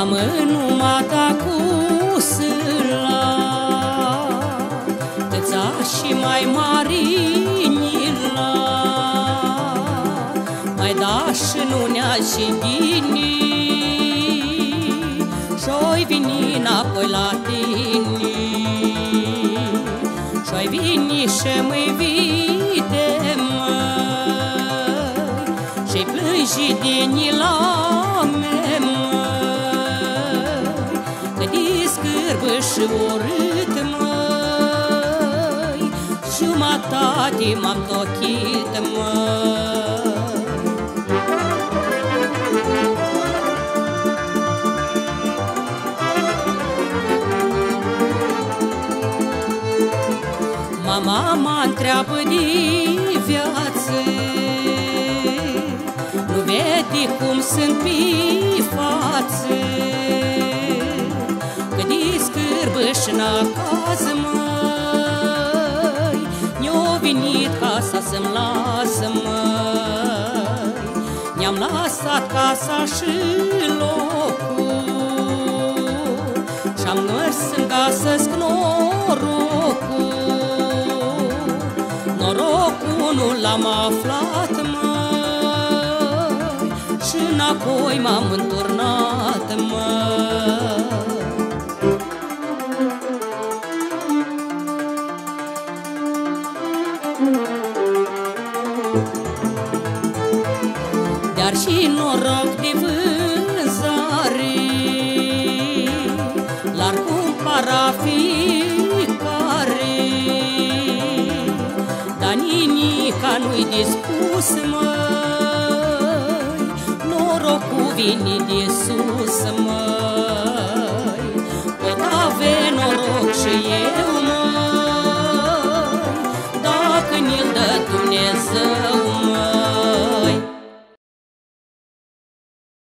M-am înumat cu sâla, Tăța și mai marinila, mai da și nunea și ghini, Și-oi vini înapoi la tine, Și-oi vini și mă-i vide, măi, Și-i plângi din la mea, măi, Că-i scârbă și urât, măi, Jumătate m-am tochit, măi. Mama mă întreabă de viață, Nu vede cum sunt pe față, Că de scârbă și n-acaz, măi, Ne-o venit casa să-mi lasă, măi, Ne-am lăsat casa și locul, Și-am mers în casă-ți norocul, Norocul nu l-am aflat, măi, Și înapoi m-am înturnat, măi. Dar și noroc de vânzare L-ar cumpăra fiecare, Dar nimica nu-i dispus, măi, Norocul vine de sus, măi.